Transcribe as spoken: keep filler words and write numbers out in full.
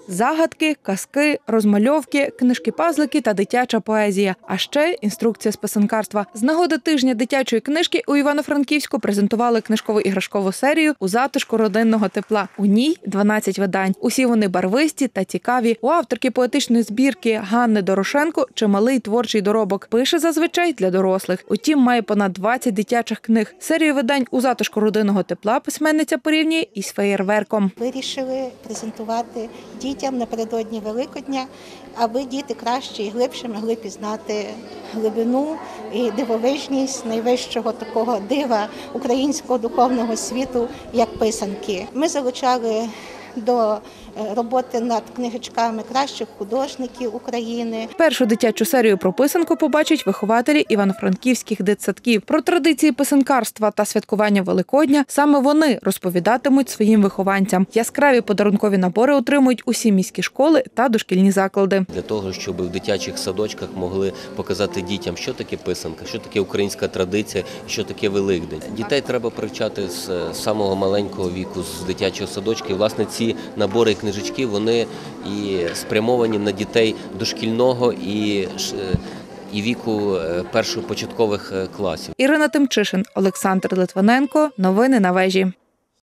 Загадки, казки, розмальовки, книжки-пазлики та дитяча поезія. А ще інструкція з писанкарства. З нагоди тижня дитячої книжки у Івано-Франківську презентували книжково-іграшкову серію «У затишку родинного тепла». У ній дванадцять видань. Усі вони барвисті та цікаві. У авторки поетичної збірки Ганни Дорошенко чималий творчий доробок. Пише зазвичай для дорослих. Утім, має понад двадцять дитячих книг. Серію видань «У затишку родинного тепла» письменниця порівнює із феєрверком. Вирішили презентувати дітям напередодні Великодня, аби діти краще і глибше могли пізнати глибину і дивовижність найвищого такого дива українського духовного світу, як писанки. Ми залучали до роботи над книжечками кращих художників України. Першу дитячу серію про писанку побачать вихователі івано-франківських дитсадків. Про традиції писанкарства та святкування Великодня саме вони розповідатимуть своїм вихованцям. Яскраві подарункові набори отримують усі міські школи та дошкільні заклади. Для того, щоб в дитячих садочках могли показати дітям, що таке писанка, що таке українська традиція, що таке Великдень. Дітей треба привчати з самого маленького віку, з дитячого садочка. І, власне, ці набори книжечки, вони і спрямовані на дітей дошкільного і, і віку першопочаткових класів. Ірина Тимчишин, Олександр Литвиненко. Новини на вежі.